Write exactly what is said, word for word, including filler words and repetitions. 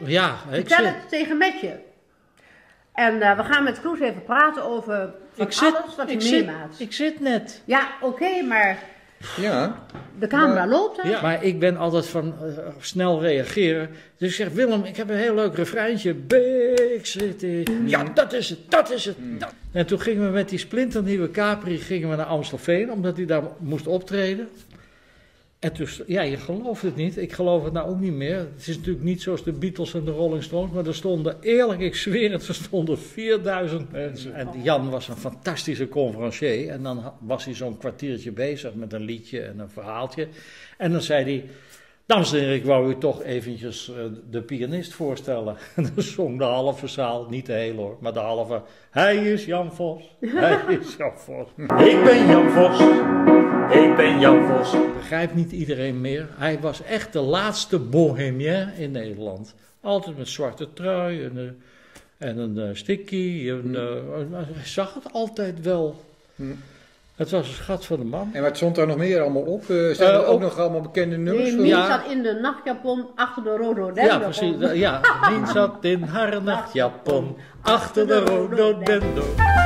Ja, ik Vertel zit, het tegen Metje. En uh, we gaan met Kroes even praten over van ik zit, alles wat ik je zit, meemaakt. ik zit net. Ja, oké, okay, maar Ja. de camera Maar, loopt hè? Ja, maar ik ben altijd van uh, snel reageren. Dus ik zeg, Willem, ik heb een heel leuk refreintje. Big City. Ja, dat is het, dat is het. Dat. En toen gingen we met die splinternieuwe Capri gingen we naar Amstelveen, omdat hij daar moest optreden. En toen, ja, je gelooft het niet. Ik geloof het nou ook niet meer. Het is natuurlijk niet zoals de Beatles en de Rolling Stones, maar er stonden, eerlijk, ik zweer het, er stonden vierduizend mensen. En Jan was een fantastische conferencier. En dan was hij zo'n kwartiertje bezig met een liedje en een verhaaltje. En dan zei hij, dames en heren, ik wou u toch eventjes uh, de pianist voorstellen. En dan zong de halve zaal, niet de hele hoor, maar de halve. Hij is Jan Vos, hij is Jan Vos. Ik ben Jan Vos, ik ben Jan Vos. Begrijpt niet iedereen meer. Hij was echt de laatste bohemien in Nederland. Altijd met zwarte trui en, uh, en een uh, sticky. En, uh, hij zag het altijd wel. Hmm. Het was een schat van de man. En wat stond daar nog meer allemaal op? Uh, zijn er uh, ook, ook nog allemaal bekende nummers? Nee, Mien ja. zat in de nachtjapon achter de rhododendron. Ja, precies. Ja, Mien zat in haar nachtjapon achter de rhododendron.